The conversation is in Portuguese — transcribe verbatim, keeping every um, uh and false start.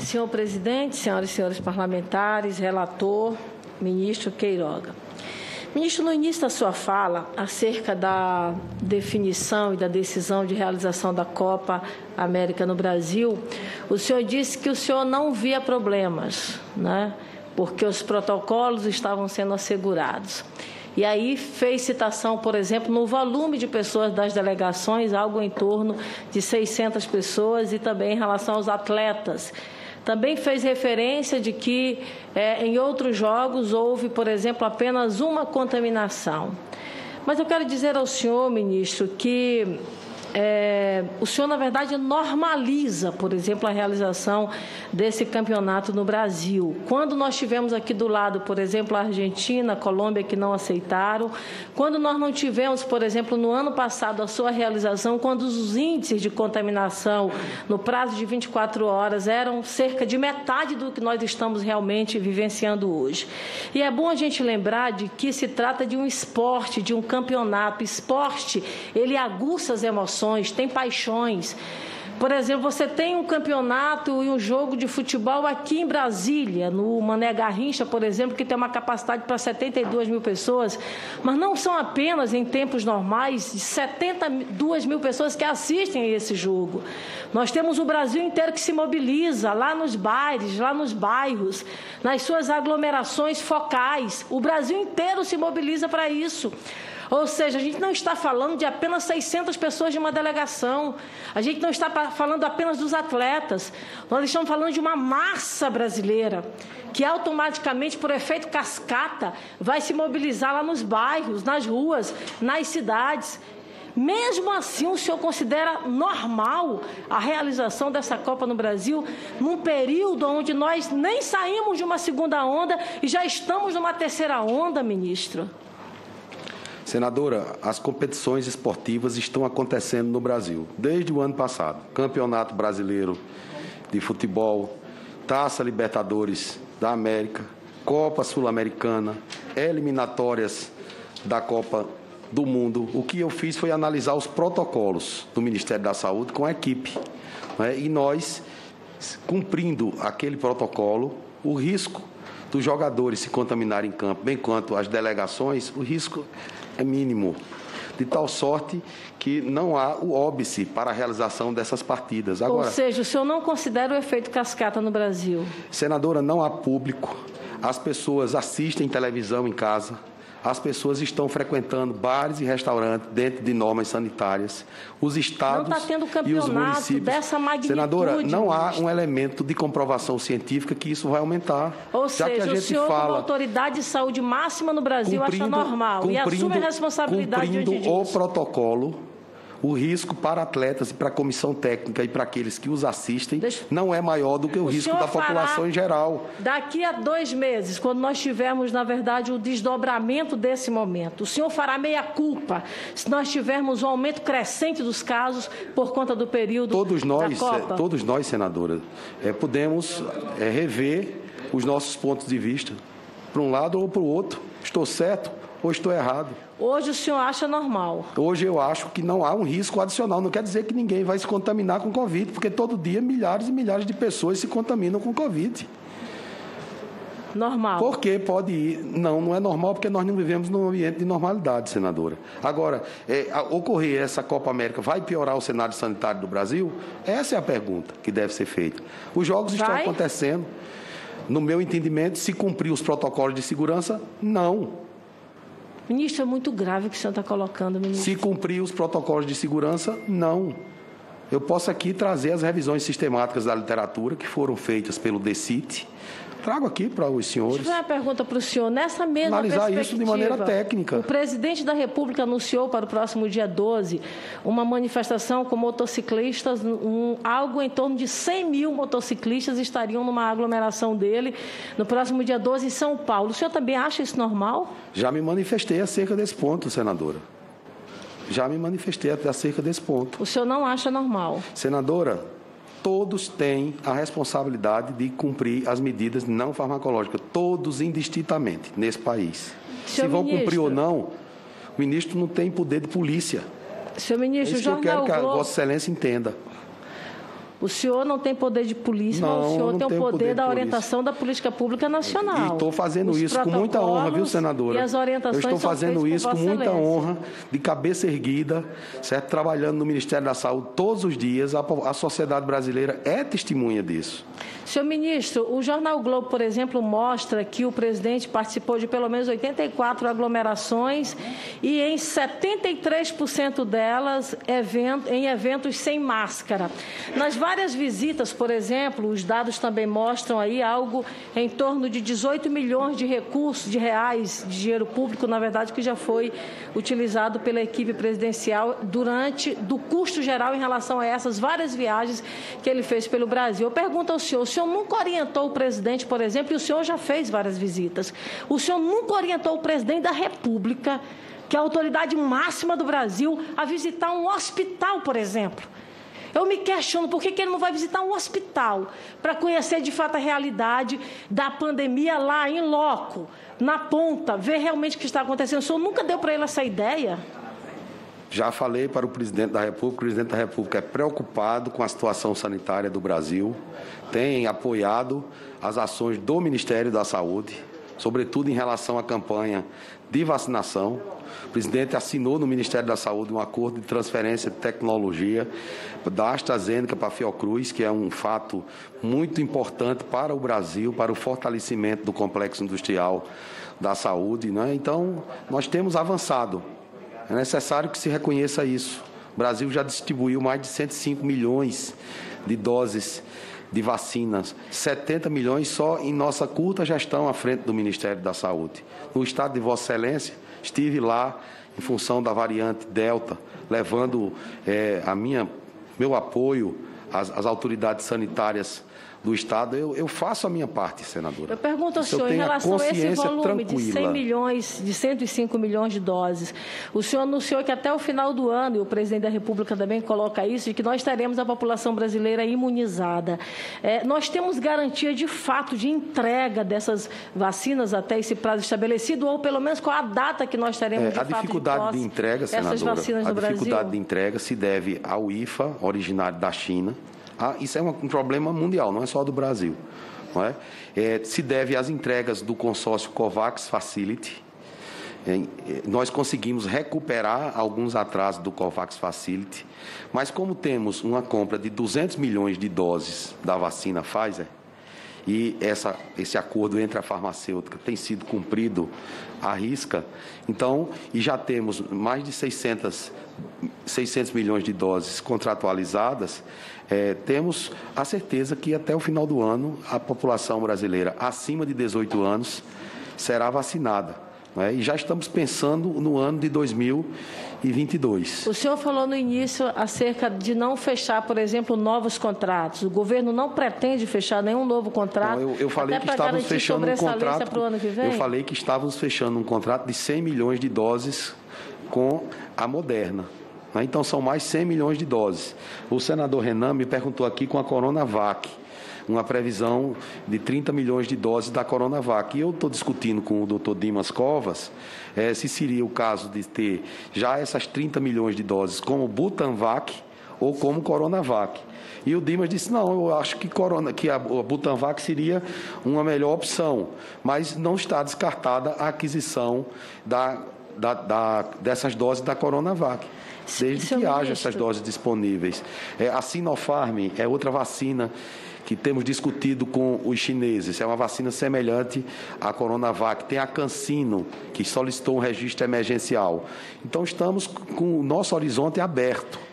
Senhor presidente, senhoras e senhores parlamentares, relator, ministro Queiroga. Ministro, no início da sua fala, acerca da definição e da decisão de realização da Copa América no Brasil, o senhor disse que o senhor não via problemas, né? Porque os protocolos estavam sendo assegurados. E aí fez citação, por exemplo, no volume de pessoas das delegações, algo em torno de seiscentas pessoas, e também em relação aos atletas. Também fez referência de que é, em outros jogos houve, por exemplo, apenas uma contaminação. Mas eu quero dizer ao senhor, ministro, que é, o senhor, na verdade, normaliza, por exemplo, a realização desse campeonato no Brasil. Quando nós tivemos aqui do lado, por exemplo, a Argentina, a Colômbia, que não aceitaram, quando nós não tivemos, por exemplo, no ano passado, a sua realização, quando os índices de contaminação no prazo de vinte e quatro horas eram cerca de metade do que nós estamos realmente vivenciando hoje. E é bom a gente lembrar de que se trata de um esporte, de um campeonato. Esporte, ele aguça as emoções, tem paixões. Por exemplo, você tem um campeonato e um jogo de futebol aqui em Brasília, no Mané Garrincha, por exemplo, que tem uma capacidade para setenta e duas mil pessoas, mas não são apenas, em tempos normais, setenta e duas mil pessoas que assistem a esse jogo. Nós temos o Brasil inteiro que se mobiliza, lá nos bares, lá nos bairros, nas suas aglomerações focais. O Brasil inteiro se mobiliza para isso. Ou seja, a gente não está falando de apenas seiscentas pessoas de uma delegação. A gente não está falando apenas dos atletas. Nós estamos falando de uma massa brasileira que automaticamente, por efeito cascata, vai se mobilizar lá nos bairros, nas ruas, nas cidades. Mesmo assim, o senhor considera normal a realização dessa Copa no Brasil num período onde nós nem saímos de uma segunda onda e já estamos numa terceira onda, ministro? Senadora, as competições esportivas estão acontecendo no Brasil desde o ano passado. Campeonato Brasileiro de Futebol, Taça Libertadores da América, Copa Sul-Americana, eliminatórias da Copa do Mundo. O que eu fiz foi analisar os protocolos do Ministério da Saúde com a equipe, né? E nós, cumprindo aquele protocolo, o risco dos jogadores se contaminarem em campo, bem quanto as delegações, o risco é mínimo, de tal sorte que não há o óbice para a realização dessas partidas. Agora, ou seja, o senhor não considera o efeito cascata no Brasil? Senadora, não há público, as pessoas assistem televisão em casa, as pessoas estão frequentando bares e restaurantes dentro de normas sanitárias. Os estados não está tendo e os municípios. Dessa magnitude, Senadora, não há ministro. um elemento de comprovação científica que isso vai aumentar. Ou já seja, que a gente o senhor, fala, como autoridade de saúde máxima no Brasil, acha normal e assume a responsabilidade cumprindo diante disso. o protocolo. O risco para atletas e para a comissão técnica e para aqueles que os assistem Deixa... não é maior do que o, o risco da população em geral. Daqui a dois meses, quando nós tivermos, na verdade, o desdobramento desse momento, o senhor fará meia-culpa se nós tivermos um aumento crescente dos casos por conta do período todos nós, da Copa? Todos nós, senadora, é, podemos é, rever os nossos pontos de vista, para um lado ou para o outro. Estou certo ou estou errado? Hoje o senhor acha normal? Hoje eu acho que não há um risco adicional. Não quer dizer que ninguém vai se contaminar com Covid, porque todo dia milhares e milhares de pessoas se contaminam com Covid. Normal. Porque pode ir. Não, não é normal, porque nós não vivemos num ambiente de normalidade, senadora. Agora, é, ocorrer essa Copa América vai piorar o cenário sanitário do Brasil? Essa é a pergunta que deve ser feita. Os jogos vai? estão acontecendo. No meu entendimento, se cumprir os protocolos de segurança, não. Ministro, é muito grave o que o senhor está colocando, ministro. Se cumprir os protocolos de segurança, não. Eu posso aqui trazer as revisões sistemáticas da literatura que foram feitas pelo DECIT. Trago aqui para os senhores. Deixa eu fazer uma pergunta para o senhor. Nessa mesma analisar isso de maneira técnica. O presidente da República anunciou para o próximo dia doze uma manifestação com motociclistas, um, algo em torno de cem mil motociclistas estariam numa aglomeração dele no próximo dia doze em São Paulo. O senhor também acha isso normal? Já me manifestei acerca desse ponto, senadora. Já me manifestei acerca desse ponto. O senhor não acha normal? Senadora, todos têm a responsabilidade de cumprir as medidas não farmacológicas, todos indistintamente, nesse país. Senhor Se vão ministro, cumprir ou não, o ministro não tem poder de polícia. Senhor ministro, é isso que eu quero Globo, que a Vossa Excelência entenda. O senhor não tem poder de polícia, não, mas o senhor tem o poder, poder da orientação da política pública nacional. E estou fazendo Os isso com muita honra, viu, senadora? E as orientações Eu estou fazendo isso com muita excelência. honra, de cabeça erguida, certo? Trabalhando no Ministério da Saúde todos os dias. A, a sociedade brasileira é testemunha disso. Senhor ministro, o jornal Globo, por exemplo, mostra que o presidente participou de pelo menos oitenta e quatro aglomerações e em setenta e três por cento delas em eventos sem máscara. Nas várias visitas, por exemplo, os dados também mostram aí algo em torno de dezoito milhões de recursos, de reais, de dinheiro público, na verdade, que já foi utilizado pela equipe presidencial durante do custo geral em relação a essas várias viagens que ele fez pelo Brasil. Eu pergunto ao senhor, o senhor nunca orientou o presidente, por exemplo, e o senhor já fez várias visitas, o senhor nunca orientou o presidente da República, que é a autoridade máxima do Brasil, a visitar um hospital, por exemplo? Eu me questiono por que, que ele não vai visitar um hospital para conhecer de fato a realidade da pandemia lá em loco, na ponta, ver realmente o que está acontecendo. O senhor nunca deu para ele essa ideia? Já falei para o presidente da República, o presidente da República é preocupado com a situação sanitária do Brasil, tem apoiado as ações do Ministério da Saúde, sobretudo em relação à campanha de vacinação. O presidente assinou no Ministério da Saúde um acordo de transferência de tecnologia da AstraZeneca para a Fiocruz, que é um fato muito importante para o Brasil, para o fortalecimento do complexo industrial da saúde, né? Então, nós temos avançado. É necessário que se reconheça isso. O Brasil já distribuiu mais de cento e cinco milhões de doses de vacinas, setenta milhões só em nossa curta gestão à frente do Ministério da Saúde. No estado de Vossa Excelência, estive lá em função da variante Delta, levando é, a minha, meu apoio às, às autoridades sanitárias do Estado. Eu, eu faço a minha parte, senadora. Eu pergunto ao senhor, em relação a esse volume tranquila. de cem milhões, de cento e cinco milhões de doses, o senhor anunciou que até o final do ano, e o presidente da República também coloca isso, de que nós teremos a população brasileira imunizada. É, nós temos garantia de fato de entrega dessas vacinas até esse prazo estabelecido, ou pelo menos qual a data que nós teremos é, de a fato dificuldade de, de entrega, senadora, essas vacinas a no Brasil? dificuldade de entrega se deve ao I F A, originário da China. Ah, isso é um problema mundial, não é só do Brasil. Não é? É, se deve às entregas do consórcio COVAX Facility. É, nós conseguimos recuperar alguns atrasos do COVAX Facility, mas como temos uma compra de duzentos milhões de doses da vacina Pfizer, e essa, esse acordo entre a farmacêutica tem sido cumprido à risca, então, e já temos mais de seiscentos milhões de doses contratualizadas, é, temos a certeza que até o final do ano a população brasileira acima de dezoito anos será vacinada. Né? E já estamos pensando no ano de dois mil e vinte e dois. O senhor falou no início acerca de não fechar, por exemplo, novos contratos. O governo não pretende fechar nenhum novo contrato. Não, eu, eu falei que estávamos fechando um contrato. Para o ano que vem? Eu falei que estávamos fechando um contrato de cem milhões de doses com a Moderna. Então, são mais cem milhões de doses. O senador Renan me perguntou aqui com a Coronavac, uma previsão de trinta milhões de doses da Coronavac. E eu estou discutindo com o doutor Dimas Covas eh, se seria o caso de ter já essas trinta milhões de doses como Butanvac ou como Coronavac. E o Dimas disse, não, eu acho que, corona, que a, a Butanvac seria uma melhor opção, mas não está descartada a aquisição da, da, da, dessas doses da Coronavac, desde que haja essas doses disponíveis. É, a Sinopharm é outra vacina que temos discutido com os chineses. É uma vacina semelhante à Coronavac. Tem a CanSino, que solicitou um registro emergencial. Então, estamos com o nosso horizonte aberto.